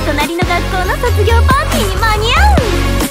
隣の学校の卒業パーティーに間に合う。